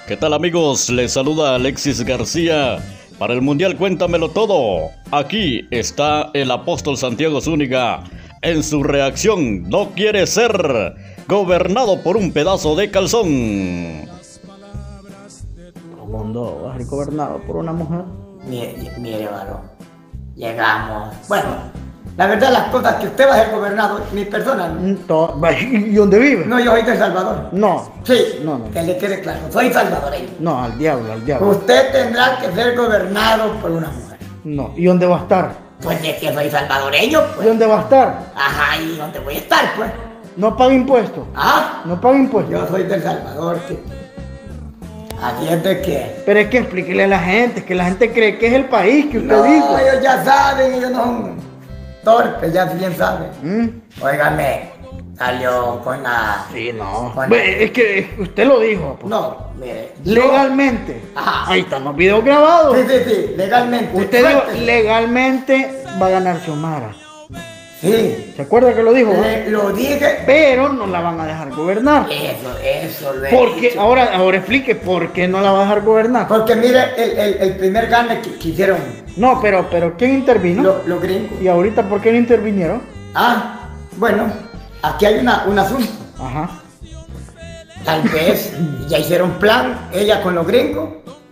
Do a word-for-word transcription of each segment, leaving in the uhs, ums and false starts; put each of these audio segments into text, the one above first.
¿Qué tal amigos? Les saluda Alexis García. Para el Mundial Cuéntamelo Todo. Aquí está el apóstol Santiago Zúñiga. En su reacción, no quiere ser gobernado por un pedazo de calzón. ¿Todo el mundo va a ser gobernado por una mujer? Mire, mire, varón, llegamos. Bueno, la verdad, las cosas que usted va a ser gobernado, mi persona, no. To- ¿Y dónde vive? No, yo soy de El Salvador. No. Sí, No, no. que le quede claro, soy salvadoreño. No, al diablo, al diablo. Usted tendrá que ser gobernado por una mujer. No. ¿Y dónde va a estar? Pues de que soy salvadoreño, ¿Y pues. dónde va a estar? Ajá, ¿y dónde voy a estar, pues? No paga impuestos. Ah, No paga impuestos. yo soy del Salvador, que... Aquí es de que... Pero es que explíquele a la gente, que la gente cree que es el país que usted No, dijo. ellos ya saben, ellos no son torpes, ya bien saben. ¿Mm? Óigame, salió con la... Sí, no. Con- Ve, Es que es- usted lo dijo. pues. No, mire. yo- Legalmente. Ajá. Ahí están los videos grabados. Sí, sí, sí, legalmente. Usted dijo, Suéltese. legalmente va a ganar Xiomara. Sí, ¿Se acuerda que lo dijo? le- lo dije. Pero no la van a dejar gobernar. Eso, eso lo he Porque, dicho. ahora, ahora explique por qué no la va a dejar gobernar. Porque mire, el, el, el primer gane que, que hicieron No, pero, pero ¿quién intervino? los, los gringos. Y ahorita, ¿por qué no intervinieron? Ah, bueno, aquí hay una, un asunto. Ajá. Tal vez ya hicieron plan, ella con los gringos.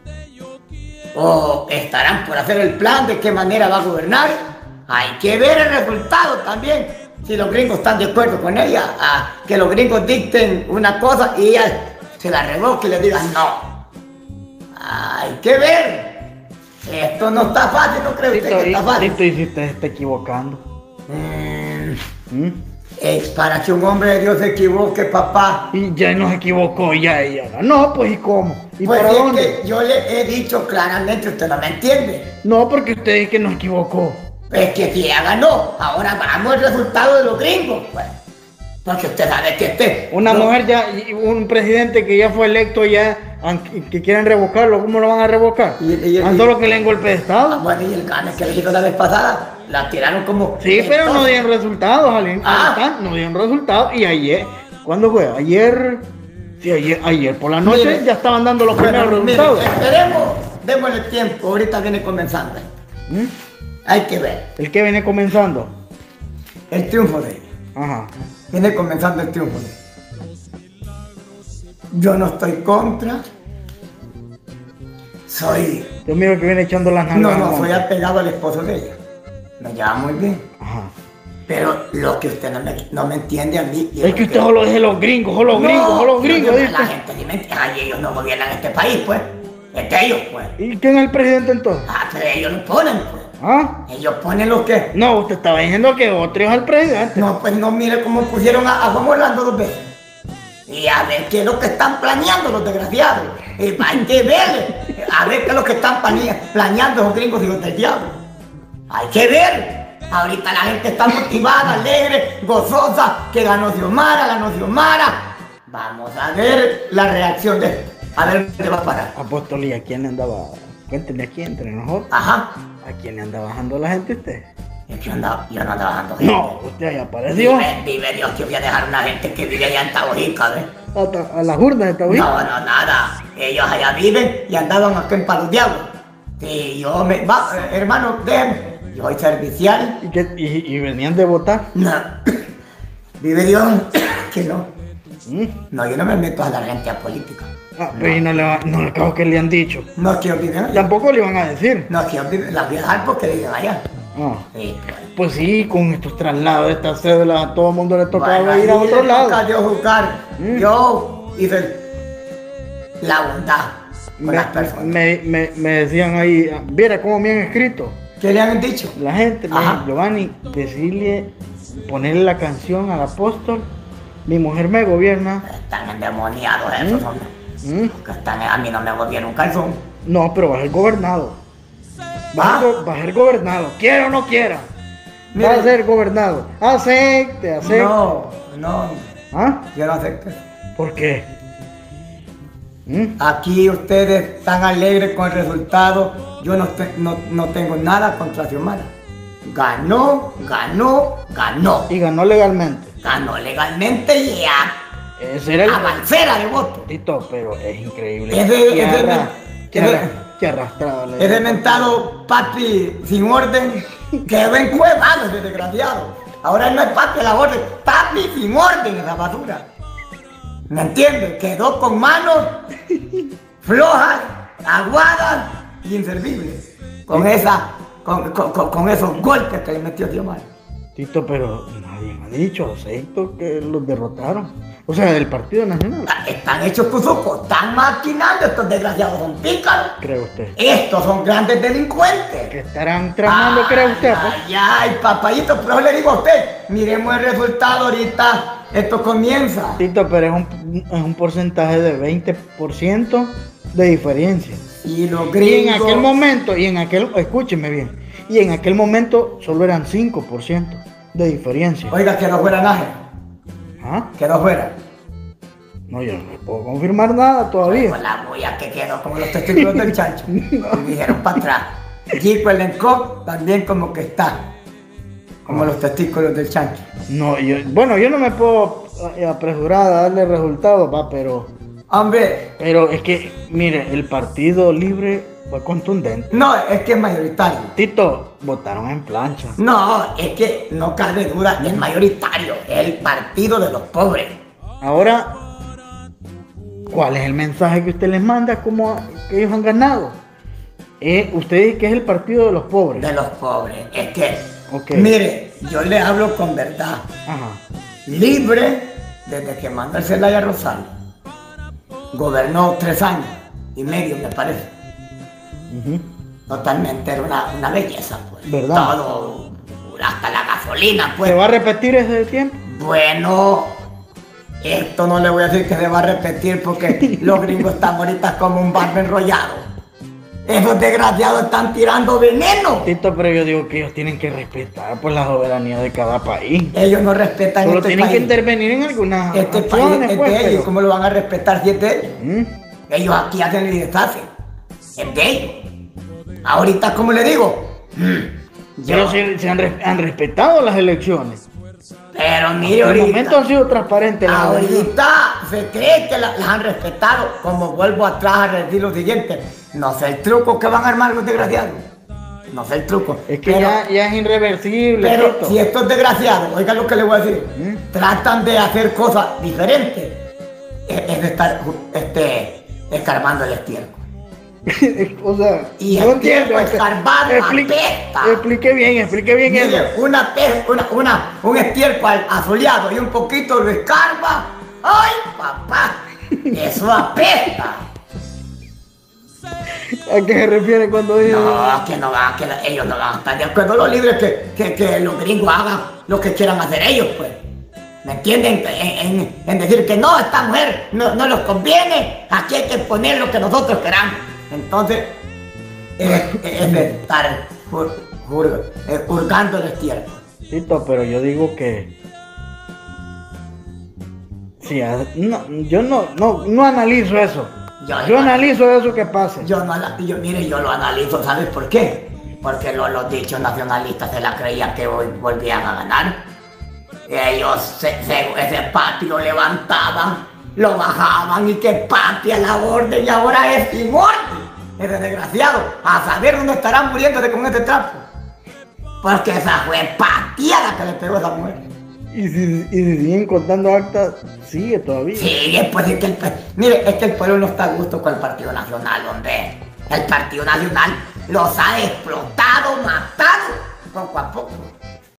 O estarán por hacer el plan de qué manera va a gobernar. Hay que ver el resultado también. Si los gringos están de acuerdo con ella, a que los gringos dicten una cosa y ella se la revoque y le digan no. Hay que ver. Esto no está fácil, ¿no cree usted Tito, que y, está fácil? Tito, y si usted se está equivocando. Mm, ¿Mm? es para que un hombre de Dios se equivoque, papá. Y ya no se equivocó, ya ella ganó, pues ¿y cómo? ¿Y Pues para es dónde? que yo le he dicho claramente, usted no me entiende. No, porque usted dice que no se equivocó. Es que si ella ganó, ahora vamos al resultado de los gringos, pues. Porque usted sabe que este... Una no- mujer ya, y un presidente que ya fue electo ya, aunque- que quieren revocarlo, ¿cómo lo van a revocar? Y- y- y- ¿Han solo que le den golpe de Ah, estado? bueno, y el gane que le hizo la vez pasada, la tiraron como... Sí, pero no Entonces, dieron resultados, Alin. Ah. No dieron resultados. Y ayer, ¿cuándo fue? Ayer, sí, ayer, ayer por la noche Mire. ya estaban dando los Bueno, primeros mire, resultados. esperemos, démosle tiempo, ahorita viene comenzando. ¿Mm? Hay que ver El que viene comenzando. el triunfo de ella. Ajá. Viene comenzando el triunfo de ella. Yo no estoy contra. Soy... Yo miro que viene echando las No, nalgas. no, al soy monte. apegado al esposo de ella. Me lleva muy bien. Ajá. Pero lo que usted no me, no me entiende a mí... Es que usted solo dice los gringos, solo los gringos, solo los yo- gringos. yo- dice La usted. gente ni me entiende. Ay, ellos no gobiernan este país, pues. Es de ellos, pues. ¿Y quién es el presidente entonces? Ah, pero ellos lo ponen, pues. ¿Ah? Ellos ponen lo que... No, usted estaba diciendo que otro es el presidente. No, pues no mire cómo pusieron a, a Juan Orlando dos veces. Y a ver qué es lo que están planeando los desgraciados. Y hay que ver, a ver qué es lo que están planea- planeando esos gringos hijos del diablo. Hay que ver. Ahorita la gente está motivada, alegre, gozosa, que ganó Xiomara, ganó Xiomara. Vamos a ver la reacción de esto. A ver dónde va a parar. Apóstol, ¿y a quién andaba? Cuéntenle aquí entre nosotros. Ajá. ¿A quién le anda bajando la gente usted? Es que yo, andaba, yo no andaba bajando gente. No, usted ahí apareció. Vive, vive Dios que voy a dejar una gente que vive allá en Tabojica, ¿ves? A, a las urnas de Tabuí. No, no, nada. Ellos allá viven y andaban acá en Palos Diablos. Sí, yo me... Va, eh, hermano, déjeme. Yo soy servicial. ¿Y, qué- y- y venían de votar? No. Vive Dios que no. ¿Mm? No, yo no me meto a la gente política. Ah, pues y no le, va- no le creo que le han dicho. No es que ellos viven allá. Tampoco le iban a decir. No es que ellos viven... Las voy a dejar porque viven allá. Ah, Sí, pues. pues sí, con estos traslados, estas cédulas, a todo el mundo le tocaba Bueno, ir a ahí otro le lado. toca a Dios juzgar. Mm. Yo hice la bondad con Me, las personas. me, me, me decían ahí, ah, viera cómo me han escrito. ¿Qué le han dicho? La gente, me Ajá. dice, Giovanni, decirle, ponerle la canción al apóstol, mi mujer me gobierna. Están endemoniados esos ¿Mm? hombres. ¿Mm? Que están, a mí no me gobierna un calzón. No, pero va a ser gobernado. Va, ¿Ah? a, ser, va a ser gobernado, quiera o no quiera. Va a Mire. ser gobernado. Acepte, acepte. No, no, ¿Ah? yo no acepto. ¿Por qué? ¿Mm? Aquí ustedes están alegres con el resultado. Yo no, te- no, no tengo nada contra Xiomara. Ganó, ganó, ganó. Y ganó legalmente. Ganó legalmente y ya. Ese era el... a balsera de voto. Tito, pero es increíble. Es de- Qué es de- arra- qué es de- arra- qué arrastrado. le Ese dio. mentado papi sin orden quedó encuevado ese desgraciado. Ahora no es papi a la orden, papi sin orden esa basura. ¿Me entiendes? Quedó con manos flojas, aguadas y inservibles. Con esa, con, con- con- con esos golpes que le metió Tío Mario. Tito, pero nadie me ha dicho, acepto que los derrotaron. O sea, del Partido Nacional. Están hechos cuzucos, están maquinando, estos desgraciados son pícaros. ¿Cree usted? Estos son grandes delincuentes. ¿Que estarán tramando, cree usted? Pues? Ay, ay, papayito, pero le digo a usted, miremos el resultado ahorita, esto comienza. Tito, pero es un, es un porcentaje de veinte por ciento de diferencia. Y los Y en gringos... aquel momento, y en aquel, escúcheme bien, y en aquel momento solo eran cinco por ciento de diferencia. Oiga, quedó fuera Nájera, ¿Ah? quedó fuera. No, yo no le puedo confirmar nada todavía. Con la bulla que quedó, como los testículos del chancho. Y dijeron para atrás. Gico el Encoc también como que está, como los testículos del chancho. No, yo, bueno, yo no me puedo eh, apresurar a darle resultados, va, pero, Hombre, pero es que, mire, el Partido Libre fue contundente. no, es que es mayoritario. Tito, votaron en plancha. No, es que no cabe duda, es mayoritario, es el partido de los pobres. Ahora, ¿cuál es el mensaje que usted les manda como que ellos han ganado? Eh, usted dice que es el partido de los pobres. De los pobres. Es que, Ok. mire, yo le hablo con verdad. Ajá. Libre desde que mandó el Celaya Rosario. Gobernó tres años y medio, me parece. Ujú. Totalmente era una, una belleza, pues. ¿Verdad? Todo, hasta la gasolina, pues. ¿Se va a repetir ese tiempo? Bueno, esto no le voy a decir que se va a repetir porque los gringos están ahorita como un barco enrollado. Esos desgraciados están tirando veneno. Tito, pero yo digo que ellos tienen que respetar pues la soberanía de cada país. Ellos no respetan Solo este tienen país. que intervenir en algunas Este país acciones, es pues, de ellos. pero- ¿Cómo lo van a respetar si es de ellos? ¿Mm? Ellos aquí hacen y deshacen. Es de ellos. Ahorita, como le digo, mm, Pero yo- se, se han, res- han respetado las elecciones. pero mire En el momento ahorita, han sido transparentes las elecciones. ahorita se cree que la- las han respetado. Como vuelvo atrás a decir lo siguiente, no sé el truco que van a armar los desgraciados. No sé el truco. Es que Pero- ya, ya es irreversible. Pero Tito. si estos desgraciados, oigan lo que les voy a decir, ¿Mm? tratan de hacer cosas diferentes, es, es de estar este, escarbando el estiércol. O sea, Y no el entiendo. tiempo escarbado Explique, apesta. explique bien, explique bien eso. Mire, una, pe- una, una, un estiércol asoleado y un poquito lo escarba. ¡Ay, papá! Eso apesta. ¿A qué se refiere cuando dice? No, que no va, que la- ellos no van a estar de acuerdo los libres que, que, que los gringos hagan lo que quieran hacer ellos, pues. ¿Me entienden? En, en- en decir que no, esta mujer no, no nos conviene, aquí hay que poner lo que nosotros queramos. Entonces, es, es de estar jur- jur- eh, hurgando el estiércol. Tito, pero yo digo que sí, a- no, yo no, no, no analizo eso. Yo- Yo analizo eso que pase. Yo no la- yo, mire, yo lo analizo, ¿sabes por qué? Porque lo- los dichos nacionalistas se la creían que hoy volvían a ganar. Ellos, se, se- ese papi lo levantaban, lo bajaban y que papi a la orden y ahora es sin orden. Ese desgraciado, a saber dónde estarán muriéndose con este trapo. Porque esa fue pateada que le pegó a esa mujer. Y si, y si siguen contando actas, sigue todavía. Sí, después es que el, pe- mire, es que el pueblo no está a gusto con el Partido Nacional, hombre. El Partido Nacional los ha explotado, matado, poco a poco.